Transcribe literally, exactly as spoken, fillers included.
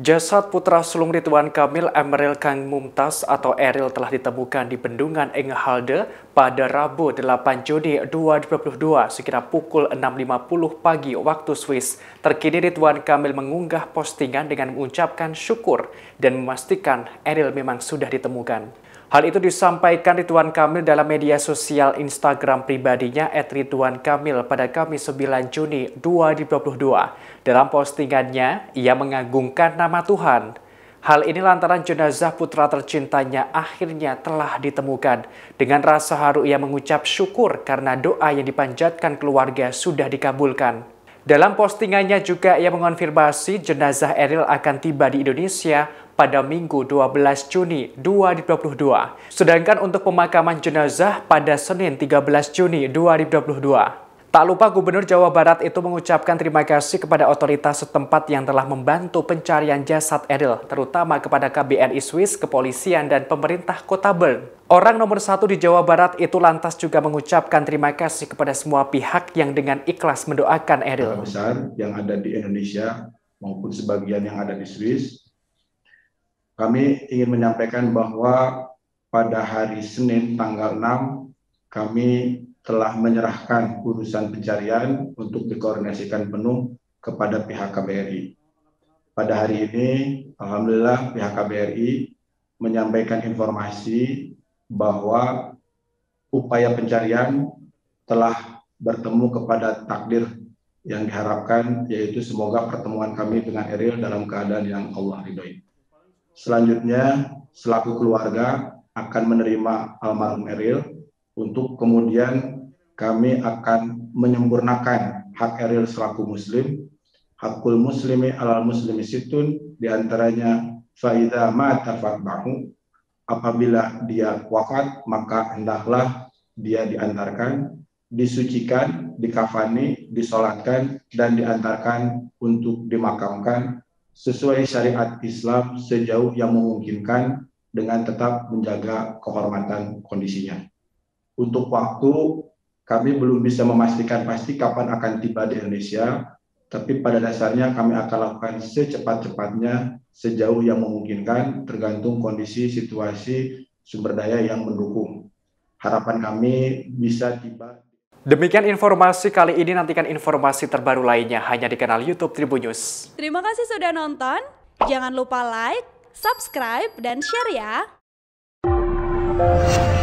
Jasad putra sulung Ridwan Kamil Emeril Khan Mumtaz atau Eril telah ditemukan di Bendungan Engehalde pada Rabu delapan Juni dua ribu dua puluh dua sekira pukul enam lima puluh pagi waktu Swiss. Terkini Ridwan Kamil mengunggah postingan dengan mengucapkan syukur dan memastikan Eril memang sudah ditemukan. Hal itu disampaikan Ridwan Kamil dalam media sosial Instagram pribadinya et ridwan kamil pada Kamis sembilan Juni dua ribu dua puluh dua. Dalam postingannya, ia mengagungkan nama Tuhan. Hal ini lantaran jenazah putra tercintanya akhirnya telah ditemukan. Dengan rasa haru ia mengucap syukur karena doa yang dipanjatkan keluarga sudah dikabulkan. Dalam postingannya juga ia mengonfirmasi jenazah Eril akan tiba di Indonesia pada Minggu dua belas Juni dua ribu dua puluh dua. Sedangkan untuk pemakaman jenazah pada Senin tiga belas Juni dua ribu dua puluh dua. Tak lupa Gubernur Jawa Barat itu mengucapkan terima kasih kepada otoritas setempat yang telah membantu pencarian jasad Eril, terutama kepada K B R I Swiss, kepolisian, dan pemerintah kota Bern. Orang nomor satu di Jawa Barat itu lantas juga mengucapkan terima kasih kepada semua pihak yang dengan ikhlas mendoakan Eril. Besar yang ada di Indonesia maupun sebagian yang ada di Swiss, kami ingin menyampaikan bahwa pada hari Senin tanggal enam kami telah menyerahkan urusan pencarian untuk dikoordinasikan penuh kepada pihak K B R I. Pada hari ini, alhamdulillah pihak K B R I menyampaikan informasi bahwa upaya pencarian telah bertemu kepada takdir yang diharapkan, yaitu semoga pertemuan kami dengan Eril dalam keadaan yang Allah ridhoi. Selanjutnya, selaku keluarga akan menerima almarhum Eril untuk kemudian kami akan menyempurnakan hak Eril selaku muslim. Hakul muslimi alal muslimi situn, diantaranya faidha mata fatbahu, apabila dia wafat maka hendaklah dia diantarkan, disucikan, dikafani, disolatkan, dan diantarkan untuk dimakamkan sesuai syariat Islam sejauh yang memungkinkan dengan tetap menjaga kehormatan kondisinya. Untuk waktu, kami belum bisa memastikan pasti kapan akan tiba di Indonesia, tapi pada dasarnya kami akan lakukan secepat-cepatnya sejauh yang memungkinkan, tergantung kondisi, situasi, sumber daya yang mendukung. Harapan kami bisa tiba. Demikian informasi kali ini, nantikan informasi terbaru lainnya hanya di kanal YouTube Tribun News. Terima kasih sudah nonton, jangan lupa like, subscribe, dan share ya!